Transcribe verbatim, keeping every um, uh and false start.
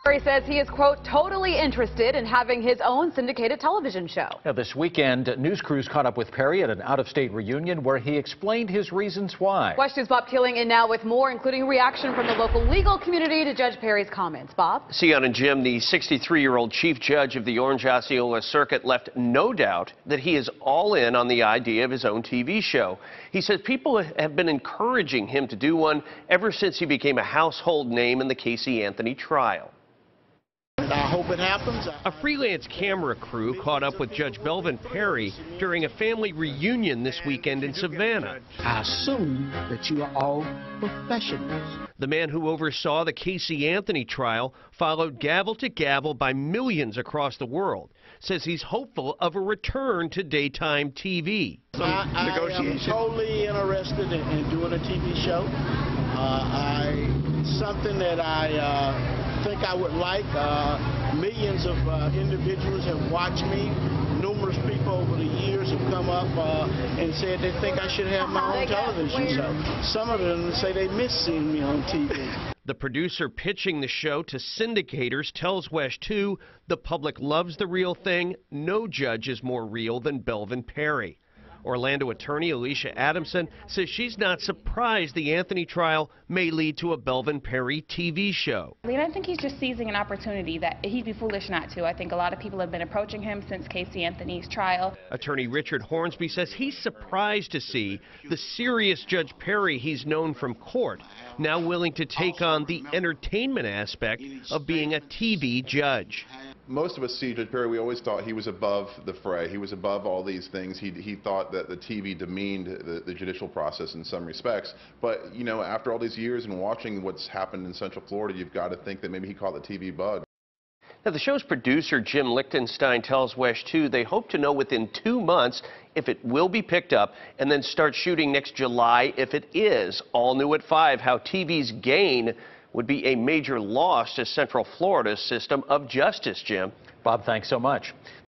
Perry says he is, quote, totally interested in having his own syndicated television show. Now, this weekend, news crews caught up with Perry at an out-of-state reunion where he explained his reasons why. WESH News' Bob Keeling in now with more, including reaction from the local legal community to Judge Perry's comments. Bob? Sion and Jim, the sixty-three-year-old chief judge of the Orange-Osceola circuit, left no doubt that he is all in on the idea of his own T V show. He says people have been encouraging him to do one ever since he became a household name in the Casey Anthony trial. I hope it happens. A freelance camera crew caught up with Judge Belvin Perry during a family reunion this weekend in Savannah. I assume that you are all professionals. The man who oversaw the Casey Anthony trial, followed gavel to gavel by millions across the world, says he's hopeful of a return to daytime T V. I, I am totally interested in, in doing a T V show. Uh, I, something that I uh, think I would like. Uh, millions of uh, individuals have watched me. Numerous people over the years have come up uh, and said they think I should have my own television show. Some of them say they miss seeing me on T V. The producer pitching the show to syndicators tells WESH two the public loves the real thing. No judge is more real than Belvin Perry. Orlando attorney Alicia Adamson says she's not surprised the Anthony trial may lead to a Belvin Perry T V show. I think he's just seizing an opportunity that he'd be foolish not to. I think a lot of people have been approaching him since Casey Anthony's trial. Attorney Richard Hornsby says he's surprised to see the serious Judge Perry he's known from court now willing to take on the entertainment aspect of being a T V judge. Most of us see Judge Perry, we always thought he was above the fray. He was above all these things. He, he thought that the T V demeaned the, the judicial process in some respects. But, you know, after all these years and watching what's happened in Central Florida, you've got to think that maybe he caught the T V bug. Now, the show's producer, Jim Lichtenstein, tells WESH two they hope to know within two months if it will be picked up and then start shooting next July if it is. All new at five, how T V's gain would be a major loss to Central Florida's system of justice, Jim. Bob, thanks so much.